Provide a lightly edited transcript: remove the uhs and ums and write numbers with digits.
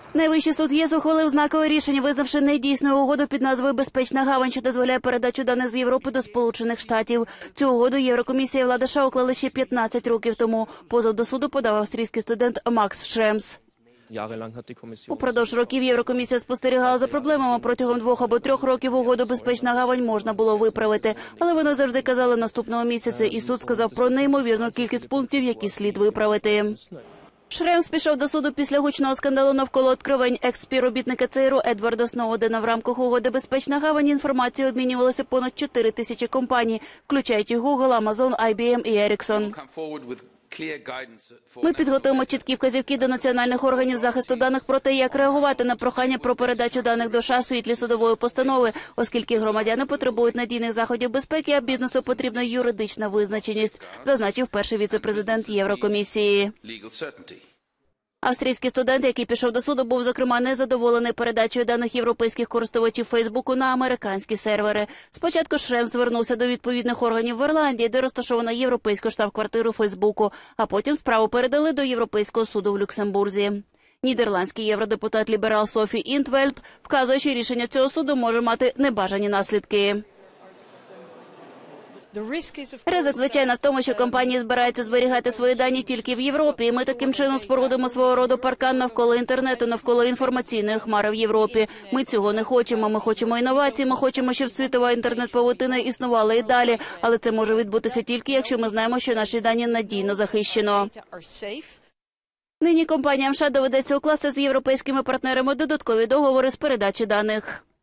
Найвищий суд ЄС ухвалив знакове рішення, визнавши недійсною угоду під назвою «Безпечна гавань», що дозволяє передачу даних з Європи до Сполучених Штатів. Цю угоду Єврокомісія і влада США уклали ще 15 років тому. Позов до суду подав австрійський студент Макс Шремс. Упродовж років Єврокомісія спостерігала за проблемами. Протягом 2 або 3 років угоду «Безпечна гавань» можна було виправити. Але вони завжди казали наступного місяця, і суд сказав про неймовірну кількість пунктів, які слід виправити. Шремс пішов до суду після гучного скандалу навколо відкривань екс-співробітника ЦРУ Едварда Сноудена. В рамках угоди «Безпечна гавань» інформацією обмінювалися понад 4 тисячі компаній, включаючи Google, Amazon, IBM і Ericsson. Ми підготуємо чіткі вказівки до національних органів захисту даних про те, як реагувати на прохання про передачу даних до США в світлі судової постанови, оскільки громадяни потребують надійних заходів безпеки, а бізнесу потрібна юридична визначеність, зазначив перший віце-президент Єврокомісії. Австрійський студент, який пішов до суду, був, зокрема, незадоволений передачею даних європейських користувачів Фейсбуку на американські сервери. Спочатку Шремс звернувся до відповідних органів в Ірландії, де розташована європейську штаб-квартиру Фейсбуку, а потім справу передали до Європейського суду в Люксембурзі. Нідерландський євродепутат-ліберал Софі Інтвельд вказує, що рішення цього суду може мати небажані наслідки. Ризик, звичайно, в тому, що компанії збираються зберігати свої дані тільки в Європі, і ми таким чином спорудимо свого роду паркан навколо інтернету, навколо інформаційної хмари в Європі. Ми цього не хочемо. Ми хочемо інновацій, ми хочемо, щоб світова інтернет-павутина існувала і далі. Але це може відбутися тільки, якщо ми знаємо, що наші дані надійно захищено. Нині компаніям США доведеться укласти з європейськими партнерами додаткові договори з передачі даних.